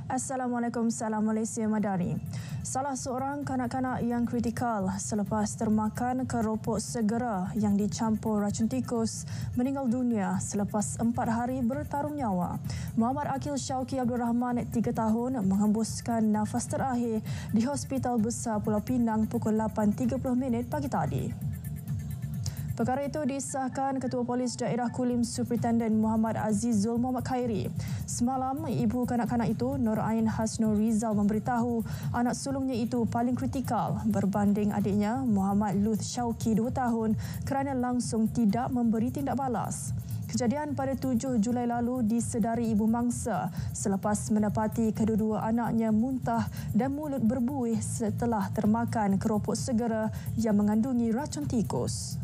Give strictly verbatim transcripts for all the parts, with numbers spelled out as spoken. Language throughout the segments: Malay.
Assalamualaikum, salam Malaysia Madani. Salah seorang kanak-kanak yang kritikal selepas termakan keropok segera yang dicampur racun tikus meninggal dunia selepas empat hari bertarung nyawa. Muhammad Akil Syauki Abdul Rahman, tiga tahun, menghembuskan nafas terakhir di Hospital Besar Pulau Pinang pukul lapan tiga puluh minit pagi tadi. Perkara itu disahkan Ketua Polis Daerah Kulim Superintendent Muhammad Azizul Muhammad Khairi. Semalam, ibu kanak-kanak itu, Nur Ain Hasnur Rizal, memberitahu anak sulungnya itu paling kritikal berbanding adiknya Muhammad Luth Syauki, dua tahun, kerana langsung tidak memberi tindak balas. Kejadian pada tujuh Julai lalu disedari ibu mangsa selepas mendapati kedua-dua anaknya muntah dan mulut berbuih setelah termakan keropok segera yang mengandungi racun tikus.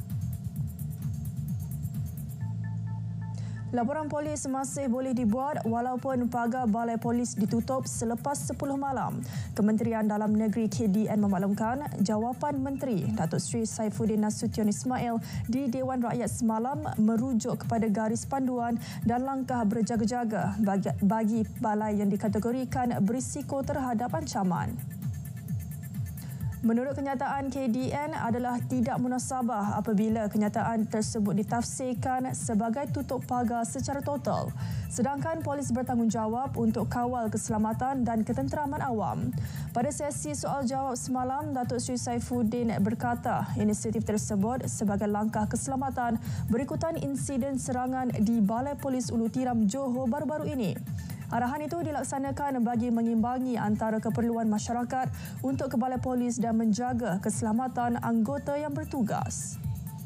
Laporan polis masih boleh dibuat walaupun pagar balai polis ditutup selepas sepuluh malam. Kementerian Dalam Negeri K D N memaklumkan jawapan Menteri Datuk Seri Saifuddin Nasution Ismail di Dewan Rakyat semalam merujuk kepada garis panduan dan langkah berjaga-jaga bagi, bagi balai yang dikategorikan berisiko terhadap ancaman. Menurut kenyataan, K D N adalah tidak munasabah apabila kenyataan tersebut ditafsirkan sebagai tutup pagar secara total. Sedangkan polis bertanggungjawab untuk kawal keselamatan dan ketenteraman awam. Pada sesi soal jawab semalam, Datuk Seri Saifuddin berkata inisiatif tersebut sebagai langkah keselamatan berikutan insiden serangan di Balai Polis Ulu Tiram, Johor baru-baru ini. Arahan itu dilaksanakan bagi mengimbangi antara keperluan masyarakat untuk ke Balai Polis dan menjaga keselamatan anggota yang bertugas.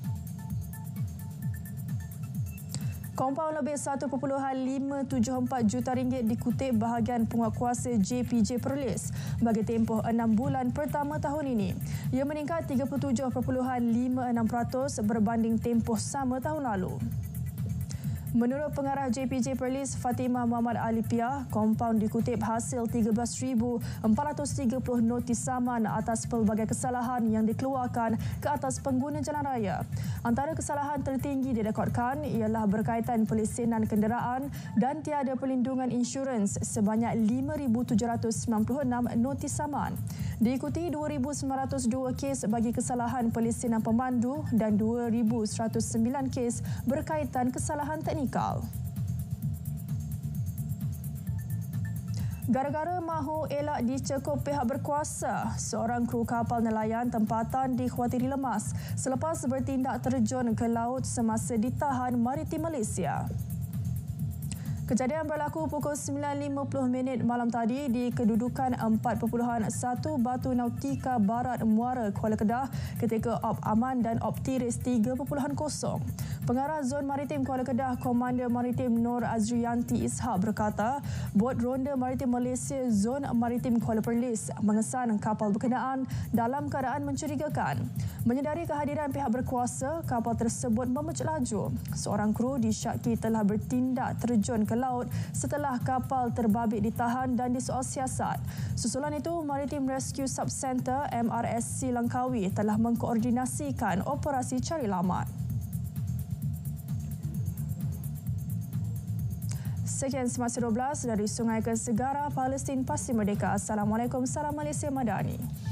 Kompaun lebih satu perpuluhan lima tujuh empat juta ringgit dikutip bahagian penguatkuasa J P J Perlis bagi tempoh enam bulan pertama tahun ini. Ia meningkat tiga puluh tujuh perpuluhan lima enam peratus berbanding tempoh sama tahun lalu. Menurut pengarah J P J Perlis Fatimah Muhammad Alipiah, kompaun dikutip hasil tiga belas ribu empat ratus tiga puluh notis saman atas pelbagai kesalahan yang dikeluarkan ke atas pengguna jalan raya. Antara kesalahan tertinggi direkodkan ialah berkaitan pelesenan kenderaan dan tiada perlindungan insurans sebanyak lima ribu tujuh ratus sembilan puluh enam notis saman. Diikuti dua ribu sembilan ratus dua kes bagi kesalahan pelesenan pemandu dan dua ribu seratus sembilan kes berkaitan kesalahan teknikal. Gara-gara mahu elak dicekup pihak berkuasa, seorang kru kapal nelayan tempatan dikhawatiri lemas selepas bertindak terjun ke laut semasa ditahan Maritim Malaysia. Kejadian berlaku pukul sembilan lima puluh minit malam tadi di kedudukan empat perpuluhan satu Batu Nautika Barat Muara, Kuala Kedah ketika Op Aman dan Op Tiris tiga perpuluhan kosong. Pengarah Zon Maritim Kuala Kedah, Komander Maritim Nur Azrianti Ishak berkata, Bot Ronda Maritim Malaysia Zon Maritim Kuala Perlis mengesan kapal berkenaan dalam keadaan mencurigakan. Menyedari kehadiran pihak berkuasa, kapal tersebut memucut laju. Seorang kru disyaki telah bertindak terjun ke laut setelah kapal terbabit ditahan dan disoal siasat. Susulan itu, Maritim Rescue Subcenter M R S C Langkawi telah mengkoordinasikan operasi cari lamat. Sekian Semasa dua belas dari Sungai ke Segara, Palestin pasti merdeka. Assalamualaikum, salam Malaysia Madani.